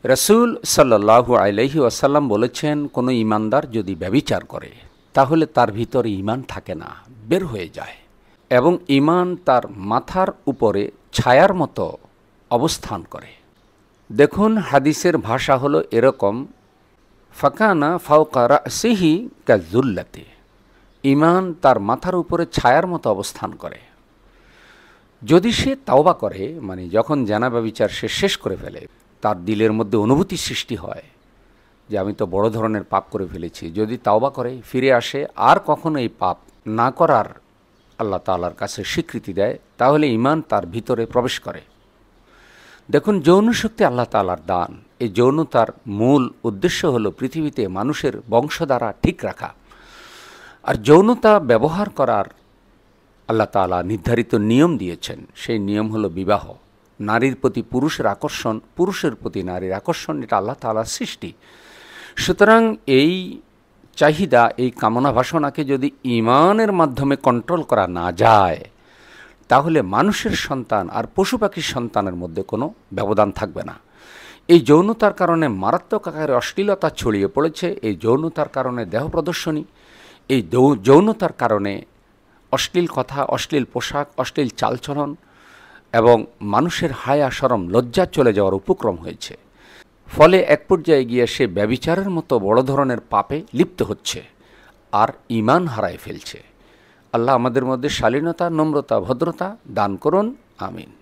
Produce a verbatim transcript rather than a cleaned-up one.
রাসূল সাল্লাল্লাহু আলাইহি ওয়াসাল্লাম বলেছেন, কোনো ঈমানদার যদি ব্যভিচার করে তাহলে তার ভিতরে ঈমান থাকে না, বের হয়ে যায়, এবং ঈমান তার মাথার উপরে ছায়ার মতো অবস্থান করে। দেখুন, হাদিসের ভাষা হলো এরকম, ফাকানা ফাওকা রাসিহি কাযুল্লাতি, ঈমান তার মাথার উপরে ছায়ার মতো অবস্থান করে। যদি সে তাওবা করে, মানে যখন জানা ব্যভিচার সে শেষ করে ফেলে, তার দিলের মধ্যে অনুভূতি সৃষ্টি হয় যে আমি তো বড় ধরনের পাপ করে ফেলেছি, যদি তাওবা করে ফিরে আসে আর কখনো এই পাপ না করার আল্লাহ তাআলার কাছে স্বীকৃতি দেয়, তাহলে ঈমান তার ভিতরে প্রবেশ করে। দেখুন, যৌন শক্তি আল্লাহ তাআলার দান। এই যৌনতার মূল উদ্দেশ্য হলো পৃথিবীতে মানুষের বংশধারা ঠিক রাখা। আর যৌনতা ব্যবহার করার আল্লাহ তাআলা নির্ধারিত নিয়ম দিয়েছেন। সেই নিয়ম হলো বিবাহ। নারীর প্রতি পুরুষের আকর্ষণ, পুরুষের প্রতি নারীর আকর্ষণ, এটা আল্লাহ তাআলার সৃষ্টি। সুতরাং এই চাহিদা, এই কামনা বাসনাকে যদি ঈমানের মাধ্যমে কন্ট্রোল করা না যায়, তাহলে মানুষের সন্তান আর পশু পাখির সন্তানের মধ্যে কোনো ব্যবধান থাকবে না। এই যৌনতার কারণে মারাত্মক আকারে অশ্লীলতা ছড়িয়ে পড়েছে। এই যৌনতার কারণে দেহ প্রদর্শনী, এই যৌনতার কারণে অশ্লীল কথা, অশ্লীল পোশাক, অশ্লীল চালচলন এবং মানুষের হায়া শরম লজ্জা চলে যাওয়ার উপক্রম হয়েছে। ফলে এক পর্যায়ে গিয়ে সে ব্যভিচারের মতো বড় ধরনের পাপে লিপ্ত হচ্ছে আর ঈমান হারায় ফেলছে। আল্লাহ আমাদের মধ্যে শালীনতা, নম্রতা, ভদ্রতা দান করুন। আমিন।